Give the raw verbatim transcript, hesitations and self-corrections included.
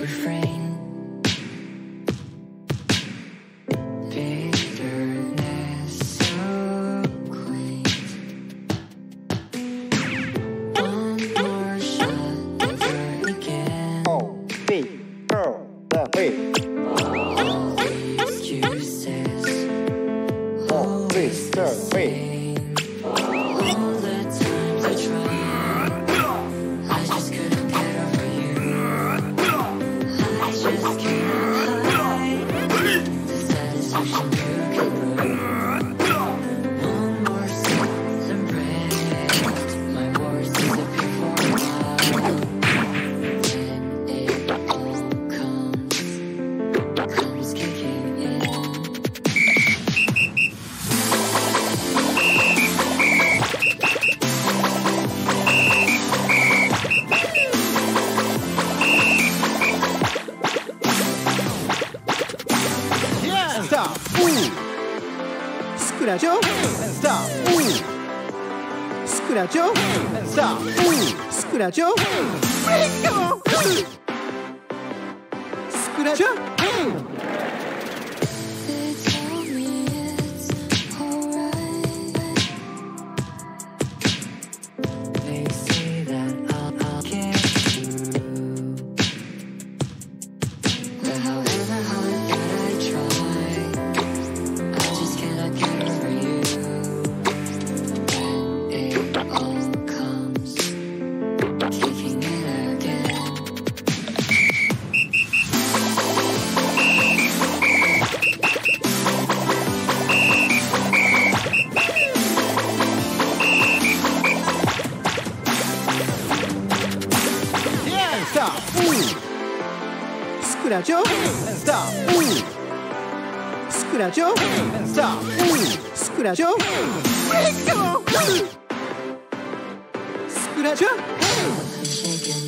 refrain. Bitterness so quaint. One more shot, never again. Oh, big girl, the way. All the excuses, Oh, always big the girl, way. same. All the times I tried, I just couldn't get over you. I just can't hide the satisfaction you can bring. One more sip and break. My words disappear for a while. When it all comes, comes kicking in. Yeah, and stop. Ooh. Scratch your and stop. Ooh. Scratch your and stop. Ooh. Scratch your. Come on. Scratch your. They tell me it's alright. They say that I'll, I'll get through. But however hard that I try, I just cannot get over you. When it all comes, kicking in again. Yeah, and stop. Ooh. Scratch your and stop. Ooh. Scratch your and stop. Ooh. Scratch your. Come on. Scratch your. I'm shaking